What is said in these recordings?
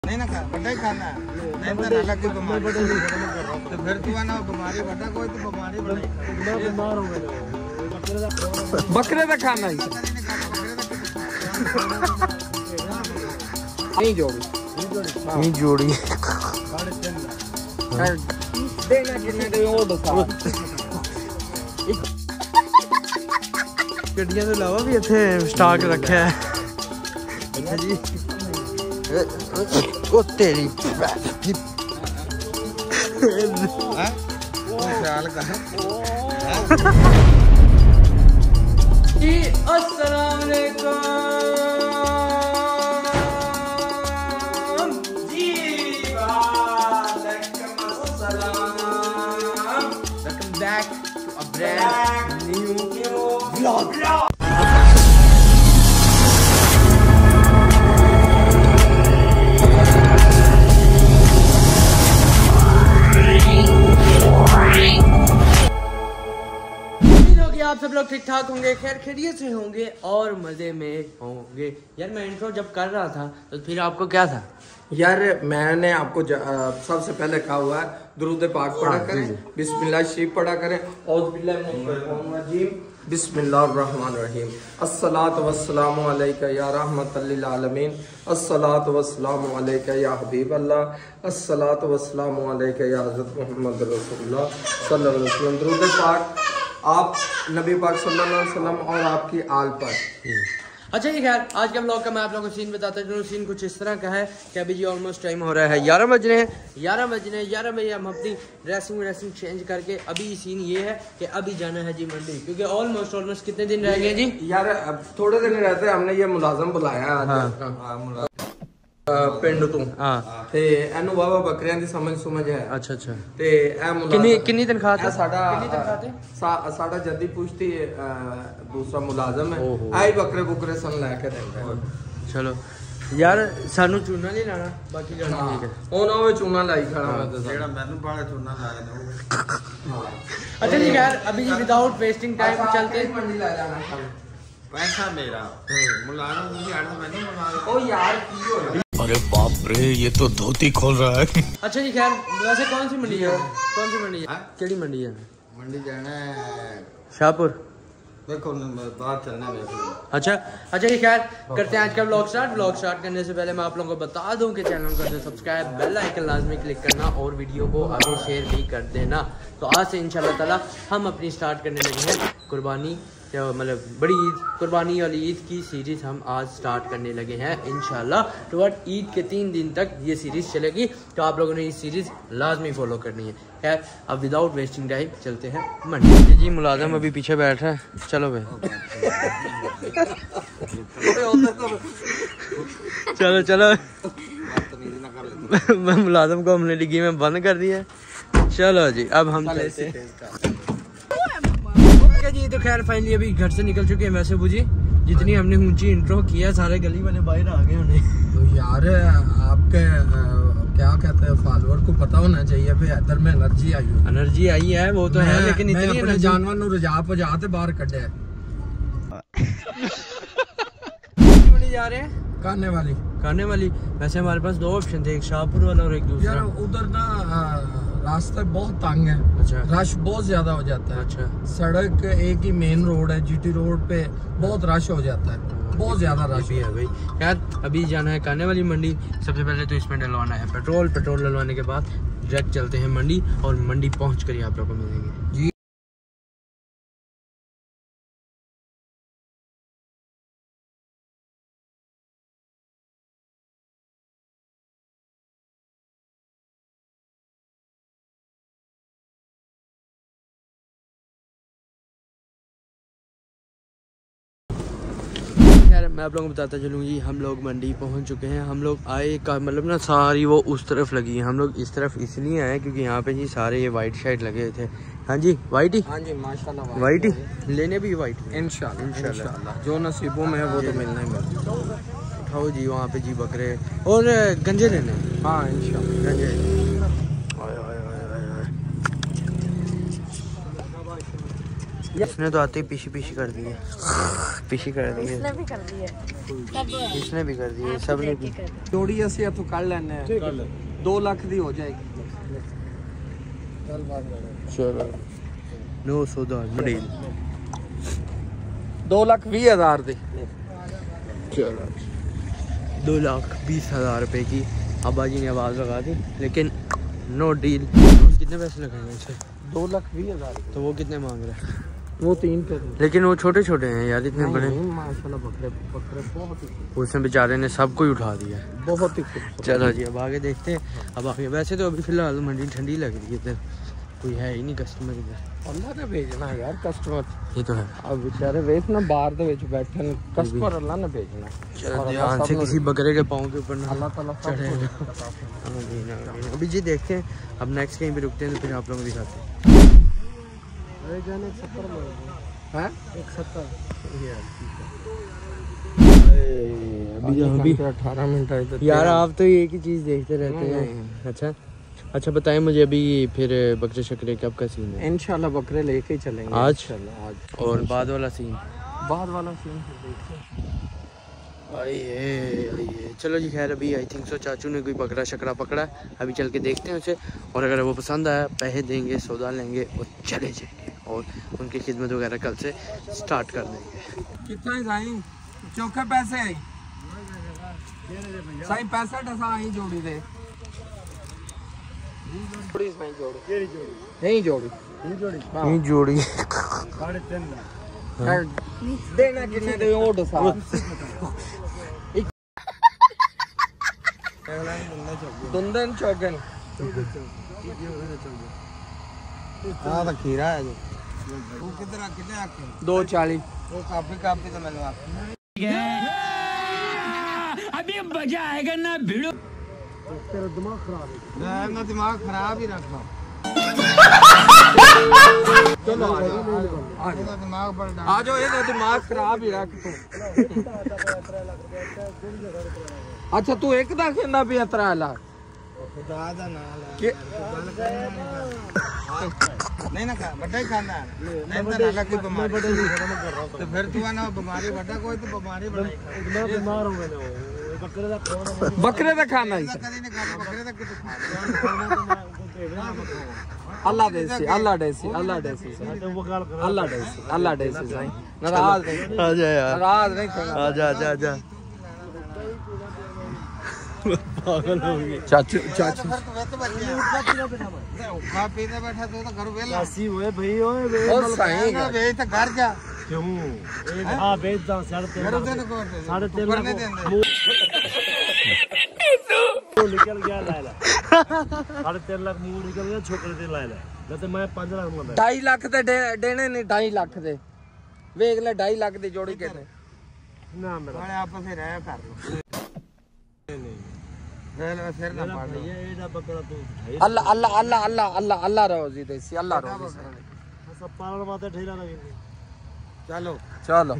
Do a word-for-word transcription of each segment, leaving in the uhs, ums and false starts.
नहीं ना खा बड़ा ही खाना है नहीं तो अलग की बीमारी तो फिर तू ना बीमारी बड़ा कोई तो बीमारी बड़ा मैं बीमार हो गया बकरे का खाना ही नहीं जोड़ी नहीं जोड़ी देना कितने दे वो बता ਗੱਡੀਆਂ ਤੋਂ ਇਲਾਵਾ ਵੀ ਇੱਥੇ ਸਟਾਕ ਰੱਖਿਆ ਹੈ ਜੀ ਉਹ ਤੇਰੀ ਹੈ ਉਹ ਖਿਆਲ ਕਰ ਜੀ अस्सलाम वालेकुम जी वालेकुम अस्सलाम welcome back to a brand new vlog आप सब लोग ठीक ठाक होंगे, खैर खैरियत से होंगे और मजे में होंगे। यार मैं इंट्रो जब कर रहा था तो फिर आपको क्या था यार मैंने आपको सबसे पहले कहा हुआ है दुरूद पाक पढ़ा करें, बिस्मिल्लाह शरीफ पढ़ा करें और बिस्मिल्लाहिर्रहमानिर्रहीम अस्सलातु वस्सलामु अलैका या रहमतल लिल आलमीन अस्सलातु वस्सलामु अलैका या हबीब अल्लाह अस्सलातु वस्सलामु अलैका या हज़रत मुहम्मद रसूलुल्लाह सल्लल्लाहु अलैहि वसल्लम। दुरूद पाक आप नबी पाक सल्लल्लाहु अलैहि वसल्लम और आपकी आल पर। अच्छा जी खैर आज के ब्लॉग का मैं आप लोगों को सीन बताता हूँ। सीन कुछ इस तरह का है कि अभी जी ऑलमोस्ट टाइम हो रहा है ग्यारह बज रहे हैं ग्यारह बज रहे हैं ग्यारह बजे हम अपनी ड्रेसिंग व्रेसिंग चेंज करके अभी सीन ये है कि अभी जाना है जी मंडी, क्योंकि ऑलमोस्ट ऑलमोस्ट कितने दिन रह गए जी यार अब थोड़े दिन रहते हमने ये मुलाजम बुलाया पिंड तू ते एनु वावा बकरियां दी समझ समझ है। अच्छा अच्छा ते ए मुलाजम कितनी कितनी तनख्वाह है साडा कितनी तनख्वाह है सा, साडा जद्दी पूछती दूसरा मुलाजम है आई बकरे बुकरे सन लेके देंदा है। चलो यार सानू चूना नहीं लाना बाकी गाना ठीक है ओना वे चूना लाई खड़ा मैं तो जेड़ा मैनू बाले चूना लाया दो। अच्छा जी यार अभी जी विदाउट वेस्टिंग टाइम चलते हैं मंडी ला जाना पैसा मेरा मुलाजम मुझे आड़ मैंने बुला ओ यार की हो अरे बाप रे ये तो धोती खोल रहा है। अच्छा जी खैर वैसे कौन सी मंडी है कौन सी मंडी है केड़ी मंडी है मंडी जाना है शाहपुर देखो बात चलने में। अच्छा अच्छा जी खैर करते हैं आज का व्लॉग स्टार्ट। व्लॉग स्टार्ट करने से पहले मैं आप लोगों को बता दूं कि चैनल को सब्सक्राइब बेल आइकन लाजमी क्लिक करना और वीडियो को आगे शेयर भी कर देना। तो आज से इंशाल्लाह ताला हम अपनी स्टार्ट करने लगे हैं कुर्बानी मतलब बड़ी ईद कुर्बानी वाली ईद की सीरीज़ हम आज स्टार्ट करने लगे हैं इंशाल्लाह। तो बट ईद के तीन दिन तक ये सीरीज़ चलेगी तो आप लोगों ने ये सीरीज़ लाजमी फॉलो करनी है। खैर अब विदाउट वेस्टिंग टाइम चलते हैं मंडी। जी मुलाजम अभी पीछे बैठा है, चलो भाई चलो चलो मुलाजम को हमने डिग्गी में बंद कर दिया। चलो जी अब हम चलते हैं जी। तो खैर फाइनली अभी घर से निकल चुके हैं। वैसे बुझी जितनी हमने ऊंची इंट्रो किया सारे गली वाले बाहर आ गए उन्हें। तो यार आपके क्या कहते हैं फॉलोअर को पता होना चाहिए भाई इधर में एनर्जी आई है एनर्जी आई है वो तो है लेकिन इतनी अपने जानवर नु रजा पजा ते बाहर कड्डे जा रहे हैं खाने वाली खाने वाली। वैसे हमारे पास दो ऑप्शन थे, एक शाहपुर वाला और एक दूसरा। यार उधर ना रास्ता बहुत तंग है। अच्छा रश बहुत ज्यादा हो जाता है। अच्छा सड़क एक ही मेन रोड है, जीटी रोड पे बहुत रश हो जाता है, बहुत ज्यादा रश भी है भाई। यार अभी जाना है खाने वाली मंडी। सबसे पहले तो इसमें डलवाना है पेट्रोल। पेट्रोल डलवाने के बाद डायरेक्ट चलते हैं मंडी और मंडी पहुँच कर आप लोग को मिलेंगे जी। मैं आप लोगों को बताता चलूँ जी हम लोग मंडी पहुंच चुके हैं। हम लोग आए का मतलब ना सारी वो उस तरफ लगी है, हम लोग इस तरफ इसलिए आए क्योंकि यहाँ पे जी सारे ये वाइट शाइट लगे थे। हाँ जी वाइट ही हाँ जी माशाल्लाह वाइट ही लेने भी वाइट इंशाल्लाह इंशाल्लाह जो नसीबों में है वो तो मिलना ही मिलना। उठाओ जी वहाँ पे जी बकरे और गंजे लेने। हाँ इंशाल्लाह गंजे। इसने तो आते ही पीछी पीछी कर दी है, पीछी कर दी है। इसने भी कर दी है। इसने भी कर दिए, सब ने की जोड़ी ਅਸੀਂ ਇੱਥੋਂ ਕੱਢ ਲੈਣੇ ਆ दो लाख ਦੀ ਹੋ ਜਾਏਗੀ। चलो नो सौदा डील दो लाख बीस हजार दी। चलो दो लाख बीस हजार रुपए की अब्बा जी ने आवाज़ लगा दी, लेकिन नो डील। कितने पैसे लगाएंगे इसे? दो लाख बीस हजार। तो वो कितने मांग रहे हैं? वो तीन पे, लेकिन वो छोटे छोटे हैं यार, इतने बड़े माशाल्लाह बकरे बकरे बहुत ही उसने बेचारे ने सब कुछ उठा दिया है। बहुत ही खूबसूरत। चलो जी अब आगे देखते हैं। अब आगे वैसे तो अभी फिलहाल मंडी ठंडी लग रही है, इधर कोई है ही नहीं कस्टमर इधर। अल्लाह ने भेजना यार कस्टमर, ये तो है। अब बेचारे वेख ना बाहर दे विच बैठे ने, कस्टमर अल्लाह ने भेजना। चलो ध्यान से किसी बकरे के पाँव के ऊपर ना अल्लाह ताला चढ़ेगा। अभी जी देखते हैं, अब नेक्स्ट कहीं भी रुकते हैं तो फिर आप लोगों को दिखाते हैं। हैं एक सत्तर अभी अठारह मिनट आए यार, आप तो एक ही चीज़ देखते रहते हैं। अच्छा अच्छा बताएं मुझे अभी फिर बकरे शकरे कब का सीन है? इंशाल्लाह बकरे लेके ही चलेंगे आज आज। और बाद वाला सीन बाद वाला सीन देखते हैं। आइए आइए चलो जी। खैर अभी आई थिंक सो चाचू ने कोई बकरा शकरा पकड़ा है, अभी चल के देखते हैं उसे, और अगर वो पसंद आया पैसे देंगे, सौदा लेंगे और चले जाएंगे, और उनकी खिदमत वगैरह कल से स्टार्ट कर देंगे। कितना साईं चौके पैसे आई साईं पैसा डसा आई जोड़ी दे जोड़ी साईं जोड़ी केड़ी जोड़ी नहीं जोड़ी नहीं जोड़ी नहीं जोड़ी साढ़े तीन देना कितने दे ओ डसा दुंदन चौगन हां तो खीरा है जो वो कितना कितने आके दो चालीस वो काफी काफी तो मैंने आप अभी मजा आएगा ना भिड़ो। तेरा दिमाग खराब है ना, दिमाग खराब ही रखना। चलो आ जाओ दिमाग पर आ जाओ, ये दिमाग खराब ही रख तू। अच्छा तू एक दा कहना भी त्रै लाख खुदा दा नाम ले नहीं ना खा बड़ा ही खाना है नहीं तो ना कोई बीमारी तो फिर तू ना बीमारी बड़ा कोई तो बीमारी बढ़ाई इतना बीमार हो गए ना बकरे दा खाना बकरे दा खाना ही कदी नहीं खाना बकरे दा कितो खा अल्लाह देसी अल्लाह देसी अल्लाह देसी अल्लाह देसी अल्लाह देसी भाई नाराज नहीं आ जा यार, नाराज नहीं आ जा आ जा आ जा। पागल हो गए चाचू चाचू खा पीने बैठा तो घर वेला ऐसी हुए भाई ओए वे सही है बेच तो घर जा क्यों हां बेच दा साढ़े तीन साढ़े तीन लाख निकल गया लाला साढ़े तीन लाख मुंह निकल गया छोकरे ते लाला तो मैं पांच लाख मंगदा ढाई लाख ते देने नहीं ढाई लाख दे वेख ले ढाई लाख दी जोड़ी कहते ना मेरा मैं आपस में रहया कर लो फिर ना पाड़ ये एदा बकरा तू अल्लाह अल्लाह अल्लाह अल्लाह अल्लाह अल्लाह रोजी देसी अल्लाह रोजी सब पालन माते ठेला लगे चलो चलो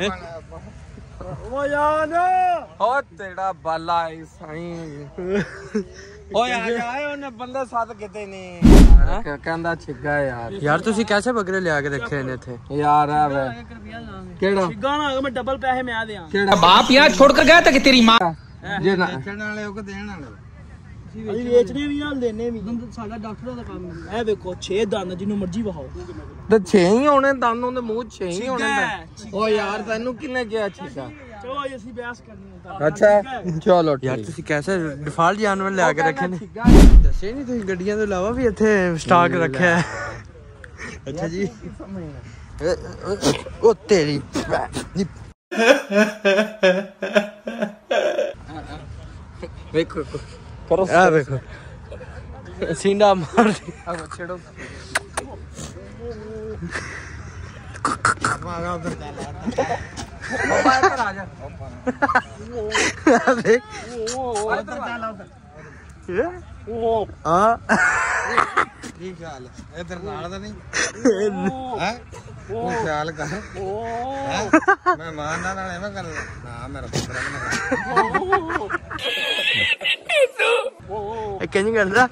ओ यार ओ तेरा बाला है साईं ओए आ जा ओने बंदे साथ किते नहीं कहंदा छिगा यार यार ਤੁਸੀਂ कैसे बकरे ले आके रखे ने थे यार आ वे केड़ा छिगा ना मैं डबल पैसे मैं आ देया केड़ा बाप यहाँ छोड़कर गया था कि तेरी माँ जे ना बेचण वाले को देण वाले ਅਸੀਂ ਵੇਚਨੇ ਵੀ ਨਾਲ ਦੇਣੇ ਵੀ ਸਾਡਾ ਡਾਕਟਰਾਂ ਦਾ ਕੰਮ ਹੈ। ਇਹ ਵੇਖੋ ਛੇ ਦੰਦ ਜਿਹਨੂੰ ਮਰਜ਼ੀ ਵਹਾਓ ਤੇ ਛੇ ਹੀ ਹੋਣੇ ਦੰਦ ਉਹਦੇ ਮੂੰਹ ਛੇ ਹੀ ਹੋਣੇ ਓ ਯਾਰ ਤੈਨੂੰ ਕਿੰਨੇ ਕਿਹਾ ਛਿਗਾ ਚਲੋ ਅਸੀਂ ਬਿਆਸ ਕਰਨੀ ਹੈ ਅੱਛਾ ਚਲੋ यार ठीक ਤੁਸੀਂ कैसे डिफॉल्ट जानवर ले आके रखे ने ਦੱਸੇ ਨਹੀਂ ਤੁਸੀਂ ਗੱਡੀਆਂ ਤੋਂ ਇਲਾਵਾ ਵੀ ਇੱਥੇ ਸਟਾਕ ਰੱਖਿਆ ਹੈ। ਅੱਛਾ ਜੀ ਉਹ ਤੇਰੀ ਵੇਖੋ करो आ देखो सीना मार दी। अब छेड़ो मारा उधर चला मोबाइल पर आ जा देख उधर चला उधर हां ठीक ख्याल इधर नाल दा नहीं हैं वो ख्याल कर हैं मैं मानना नाल एवें कर ना मेरा बकरा ना कैसे करता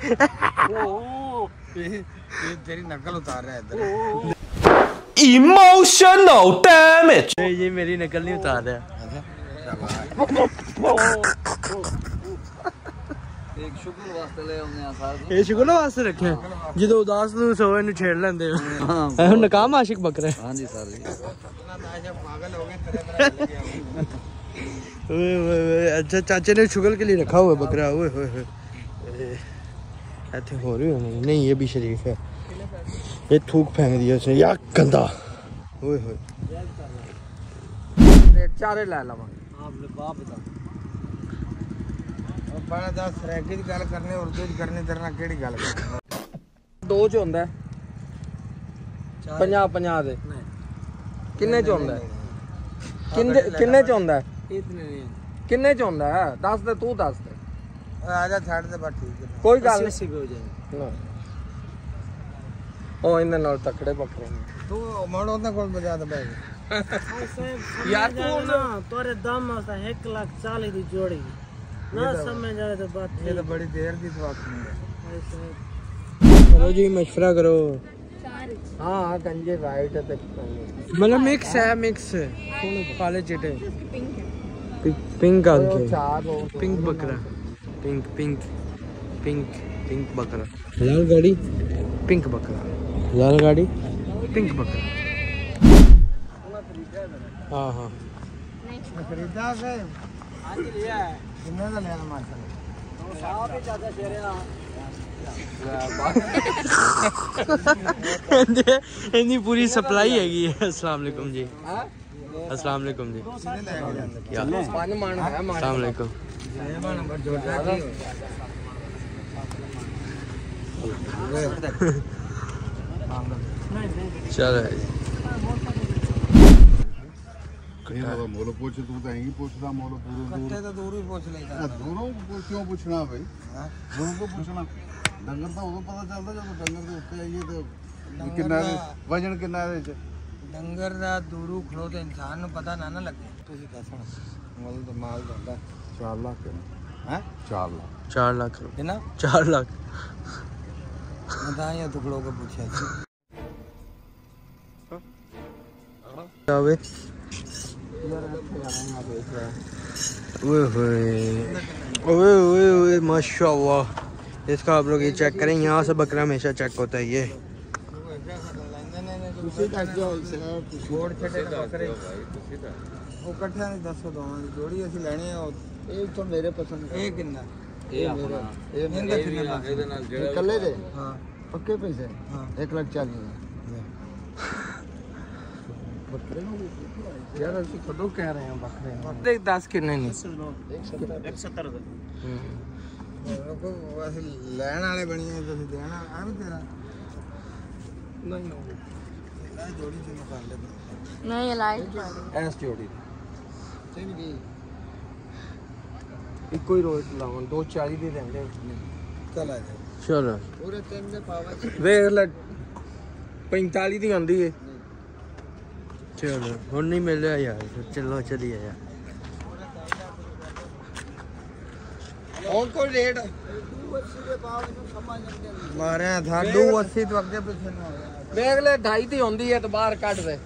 ये तेरी नकल उतार रहा है इधर इमोशनल डैमेज। ये मेरी नकल नहीं उतार रहा। एक शुक्र वास्ते ले आउने आ सारे ਇਹ ਸ਼ੁਗਲ ਵਾਸਤੇ ਰੱਖਿਆ ਜਦੋਂ ਉਦਾਸ ਨੂੰ ਸੋ ਇਹਨੂੰ ਛੇੜ ਲੈਂਦੇ ਹੋ ਇਹ ਨਕਾਮ ਆਸ਼ਿਕ ਬੱਕਰਾ हां जी सर जी पागल हो गए तेरे तरह ओए ओए ओए अच्छा चाचे ने शुगल के लिए रखा हुआ है बकरा ओए ओए ओए ऐसे हो रही है नहीं नहीं ये भी शरीफ है ये थूक फेंक दिया उसने या गंदा ओए ओए चारे ले लवा आप लोग बाप बता बड़ा दस रैकी दी गल करनी उर्दू च करनी तेरे नाल केड़ी गल करनी दो च ਹੁੰਦਾ ਹੈ ਪੰਜਾਹ ਪੰਜਾਹ ਦੇ ਕਿੰਨੇ ਚ ਹੁੰਦਾ ਹੈ ਕਿੰਨੇ ਕਿੰਨੇ ਚ ਹੁੰਦਾ ਹੈ इतने नहीं ਕਿੰਨੇ ਚ ਹੁੰਦਾ ਹੈ ਦੱਸ ਦੇ ਤੂੰ ਦੱਸ ਦੇ आ जा छाड़ दे बस ठीक है ਕੋਈ ਗੱਲ अस्सी पे हो जाएंगे ਨਹੀਂ ਉਹ ਇਹਨਾਂ ਨਾਲ ਤਕੜੇ ਬੱਕਰੇ ਨੇ तू मोड़ ओदे कोल बजा दे बैग यार तू ना तोरे दाम आता एक लाख चालीस दी जोड़ी ना समझ जाए तो बात ये तो बड़ी देर दी बात नहीं है चलो जी मशवरा करो हाँ हाँ कंजे वाइट है तक मतलब मिक्स है मिक्स काले चिटे पिंक पिंक आंखें चार हो पिंक बकरा पिंक पिंक पिंक पिंक बकरा लाल गाड़ी पिंक बकरा लाल गाड़ी पिंक बकरा हाँ हाँ खरीदा के आज लिया है किन्ने दा लिया माशाल्लाह साहब ही ज्यादा शेरे ना इतनी पूरी सप्लाई हैगी है अस्सलाम वालेकुम जी अस्सलाम वालेकुम जी क्या पानी मान है मान अस्सलाम वालेकुम नंबर जोड़ रहा चलो मोलो पूछ तू तो यही पूछदा मोलो पूरे दूर कट्टे तो दूर ही पूछ लेता दूरों को क्यों पूछना भाई दूरों को पूछना डंगर तो उदों पता चलदा जब डंगर दे उत्ते आइए ते किन्ना वजन किन्ना दे च डंगर दा दूरू खलो ते इंसान नु पता ना ना लगे तुसी दसण मोल तो माल दा चार लाख हैं चार लाख चार लाख कितना चार लाख मता या टुकड़ों को पूछा ओए ओए ओए ओए माशाल्लाह इसका आप लोग ये चेक करें यहाँ से बकरा हमेशा चेक होता है ये छोड़ छटे बकरे ਉਹ ਇਕੱਠਿਆਂ ਦੀ ਦੱਸੋ ਦੋਵਾਂ ਦੀ ਜੋੜੀ ਅਸੀਂ ਲੈਣੀ ਆ ਇਹ ਤਾਂ ਮੇਰੇ ਪਸੰਦ ਇਹ ਕਿੰਨਾ ਇਹ ਆਪਣਾ ਇਹ ਇਹਦਾ ਕਿੰਨਾ ਇਹਦੇ ਨਾਲ ਜਿਹੜੇ ਇਕੱਲੇ ਦੇ ਹਾਂ ਪੱਕੇ ਪੈਸੇ ਹਾਂ एक लाख चालीस ਬੱਕਰੇ ਨੂੰ यार ਅਸੀਂ ਕਦੋਂ ਕਹਿ ਰਹੇ ਹਾਂ ਬੱਕਰੇ ਨੂੰ ਦੇਖ ਦਸ ਕਿੰਨੇ ਨੇ एक सत्तर ਉਹ ਅਸੀਂ ਲੈਣ ਵਾਲੇ ਬਣੀਏ ਤੁਸੀਂ ਦੇਣਾ ਆ ਵੀ ਤੇਰਾ ਨਹੀਂ ਇਹ ਜੋੜੀ ਚ ਕਰ ਲੈ नहीं लाइट ਐਸ ਜੋੜੀ ਇੱਕੋ ਹੀ ਰੋਟ ਲਾਉਣ ਦੋ ਚਾਲੀ ਦੇ ਦਿੰਦੇ ਚਲ ਆ ਜਾ चलो ਪੂਰੇ ਤਿੰਨ ਦੇ ਪਾਵਾ ਵੇਖ ਲੈ पैंतालीस ਦੀ ਆਉਂਦੀ ਏ चलो और नहीं मिल रहा यार चलो चलिए यार और कोई रेट ਮਾਰਿਆ ਥਾ ਦੋ अस्सी ਤੋਂ ਅੱਗੇ ਪਿੱਛੇ ਨਾ ਹੋਇਆ ਵੇਖ ਲੈ ਢਾਈ ਦੀ ਆਉਂਦੀ ਏ ਤੇ ਬਾਹਰ ਕੱਢ ਦੇ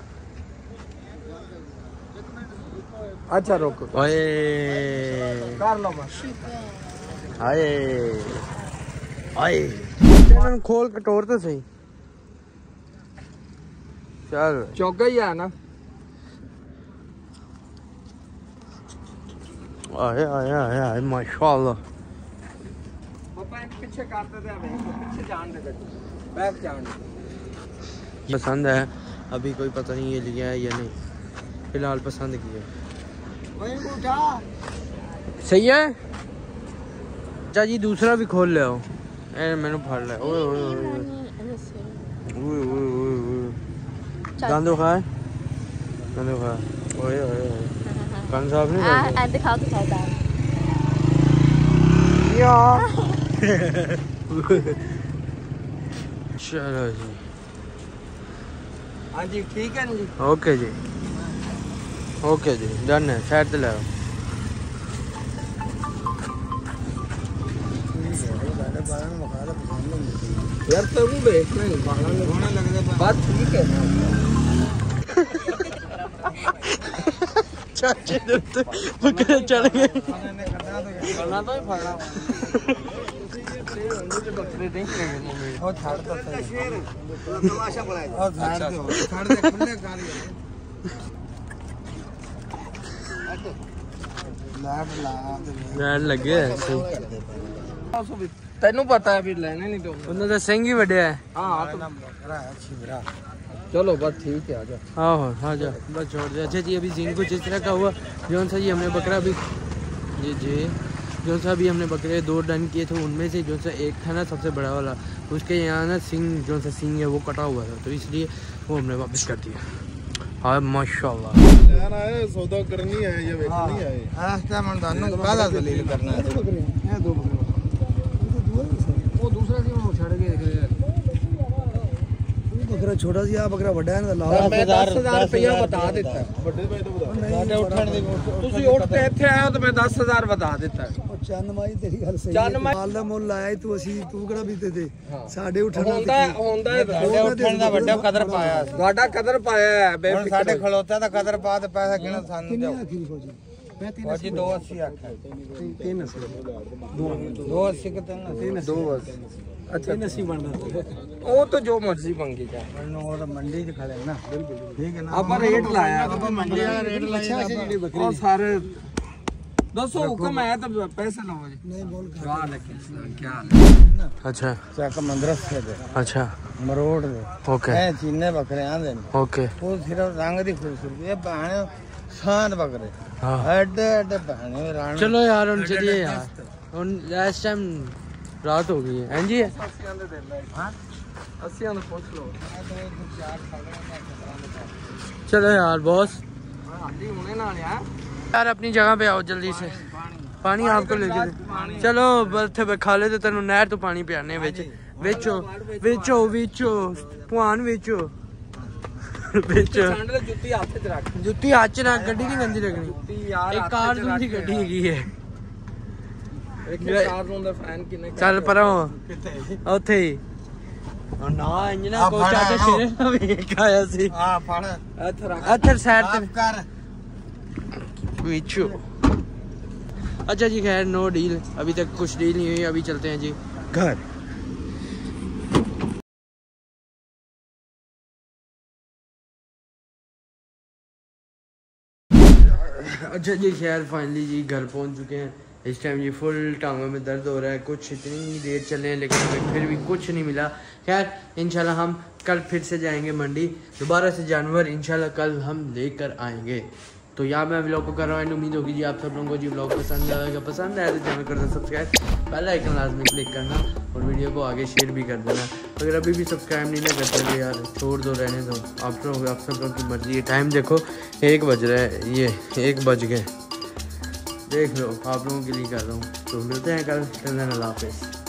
अच्छा रुक ओए कर लो बस आए आए चैनल खोल कटोर तो सही चल चौका ही है ना आए आए आए आए माशाल्लाह पापा एक पीछे काटते थे अबे पीछे जान दे बैक जान दे पसंद है अभी कोई पता नहीं ये लिया है या नहीं फिलहाल पसंद किया वही उठा सही है चाचा जी दूसरा भी खोल ले आओ ए मैंने फाड़ लिया ओए ओए ओए ओए ओए ओए ओए दांतो खाए दांतो खाए ओए ओए ओए कान साहब नहीं आ दिखाओ तो खाओ दाल चलो जी हाँ जी ठीक है जी ओके जी ओके जी डन है साइड ते लाओ यार तो वो देखना ही बाहर सोने लगदे बात ठीक है चाचे बकरे चढ़ गए करना तो ही फड़ा बकरे नहीं और छाड़ तो तमाशा पड़ा और छाड़ दे छाड़ दे खुले गाड़ी लाड ला लाड लगे ऐसे तेनू पता है फिर लेने नहीं तो उन्होंने तो सिंह ही बढ़िया है। हाँ तो अच्छी बरा चलो बस ठीक है आजा हाँ हाँ जा बस छोड़ दे। अच्छा जी अभी सिंह कुछ इस तरह का हुआ जो सा जी हमने बकरा भी जी जी जो सा भी हमने बकरे दो डन किए थे उनमें से जो सा एक था ना सबसे बड़ा वाला उसके यहाँ ना सिंह जो सा सिंह है वो कटा हुआ था तो इसलिए वो हमने वापस कर दिया। हाँ माशाल्लाह यार आए सौदा करनी है ये बेचनी है हां क्या मंदानों काला दलील करना है ये दो बकरे वो दूसरा सी वो छड़ गए बकरा छोटा सी आ बकरा बड़ा है ना मैं दस हजार रुपया बता देता ਵੱਡੇ ਭਾਈ ਤੋਂ ਬਤਾ ਸਾਡੇ ਉੱਠਣ ਦੀ ਤੁਸੀਂ ਉੱਠ ਕੇ ਇੱਥੇ ਆਏ ਹੋ ਤਾਂ ਮੈਂ ਦਸ ਹਜ਼ਾਰ ਬਤਾ ਦਿੱਤਾ ਚੰਨ ਮਾਈ ਤੇਰੀ ਗੱਲ ਸਹੀ ਚੰਨ ਮਾਈ- ਮਾਲ ਦਾ ਮੁੱਲ ਆਇਆ ਤੂੰ ਅਸੀਂ ਤੂੰ ਕਿਹੜਾ ਬੀਤੇ ਤੇ ਸਾਡੇ ਉੱਠਣ ਦਾ ਹੁੰਦਾ ਹੁੰਦਾ ਹੈ ਸਾਡੇ ਉੱਠਣ ਦਾ ਵੱਡਾ ਕਦਰ ਪਾਇਆ ਸੀ ਤੁਹਾਡਾ ਕਦਰ ਪਾਇਆ ਹੈ ਹੁਣ ਬੇਫਿਕਰ ਸਾਡੇ ਖਲੋਤਾ ਦਾ ਕਦਰ ਪਾ ਤੇ ਪੈਸਾ ਕਿਹਨਾਂ ਸਾਨੂੰ ਕਿੰਨੇ ਦਿਓ ਆਖੀ ਫੌਜੀ ਮੈਂ ਤਿੰਨ ਫੌਜੀ ਦੋ ਅੱਸੀ ਆਖਿਆ ਤਿੰਨ ਸੀ ਦੋ ਅੱਸੀ ਕਿ ਤਿੰਨ ਦੋ ਬਸ ਅੱਛਾ ਨਸੀ ਬਣਦਾ ਉਹ ਤਾਂ ਜੋ ਮਰਜ਼ੀ ਮੰਗੀ ਜਾ ਮੈਨੂੰ ਉਹ ਮੰਡੀ 'ਚ ਖੜੇ ਨਾ ਠੀਕ ਹੈ ਨਾ ਆਪਾਂ ਰੇਟ ਲਾਇਆ ਆਪਾਂ ਮੰਡੀ ਵਾਲਾ ਰੇਟ ਲਾਇਆ ਜਿਹੜੀ ਬੱਕਰੀ ਉਹ ਸਾਰੇ ਦੱਸੋ ਹੁਕਮ ਹੈ ਤਾਂ ਪੈਸੇ ਲਵੋ ਜੀ ਨਹੀਂ ਬੋਲ ਵਾਹ ਲੱਗੇ ਕੀ ਹਾਲ अच्छा ਚੱਕ ਮੰਦਰਸੇ ਦੇ अच्छा ਮਰੋੜ ਦੇ ओके ਇਹ ਚੀਨੇ ਬੱਕਰੇ ਆਂਦੇ ਨੇ ओके ਉਹ ਸਿਰਫ ਰੰਗ ਦੀ ਖੂਬਸੂਰਤੀ ਇਹ ਬਾਣੇ ਸਾਨ ਬੱਕਰੇ हाँ ਐਡੇ ਐਡੇ ਬਾਣੇ ਰਾਣ चलो यार उन चलिए यार उन लास्ट टाइम रात हो गई है हैं जी अस्सियां ਨੂੰ ਪੁੱਛ ਲਓ चलो यार बॉस ਹਾਂਜੀ ਹੁਣੇ ਨਾਲ ਆ यार अपनी जगह पे आओ जल्दी से पानी आपको लेके दे चलो बर्थे पे खा ले तो तेन नहर तो पानी पियाने विच विचो विचो विचो भगवान विचो विचो ਠੰਡ ਦੇ ਜੁੱਤੀ ਹੱਥ 'ਚ ਰੱਖ जुत्ती हाथ च ना गड्डी नहीं गंदी लगनी ਜੁੱਤੀ ਯਾਰ एक कार तुम गड्डी हैगी है ਇੱਕ ਕਾਰ ਨੂੰ ਦਾ ਫੈਨ ਕਿੰਨੇ चल परों ਉੱਥੇ ਹੀ ਨਾ ਇੰਜ ਨਾ ਕੋਈ ਚਾਚਾ ਸ਼ੇਰੇ ਨਾ ਵੇਖ ਆਇਆ ਸੀ ਆ ਫੜ ਇੱਥੇ ਰੱਖ ਅੱਥਰ ਸਾਈਡ ਸਾਫ ਤੇ ਕਰ विचो अच्छा जी खैर नो डील अभी तक कुछ डील नहीं हुई अभी चलते हैं जी घर अच्छा जी खैर फाइनली जी घर पहुंच चुके हैं इस टाइम जी फुल टांगों में दर्द हो रहा है कुछ इतनी देर चले हैं लेकिन हमें फिर भी कुछ नहीं मिला। खैर इंशाल्लाह हम कल फिर से जाएंगे मंडी दोबारा से जानवर इंशाल्लाह कल हम लेकर आएंगे। तो यहाँ मैं व्लॉग को कर रहा हूँ उम्मीद होगी जी आप सब लोगों को जी व्लॉग पसंद आएगा पसंद आया तो चैनल कर दो सब्सक्राइब पहला आइकन लाजमी क्लिक करना और वीडियो को आगे शेयर भी कर देना। अगर अभी भी सब्सक्राइब नहीं ना करते तो यार छोड़ दो रहने दो आप लोग आप सब लोगों की मर्जी है। टाइम देखो एक बज रहा है ये एक बज गए देख लो आप लोगों के लिए कर रहा हूँ। तो मिलते हैं कल। अल्लाह हाफ़िज़।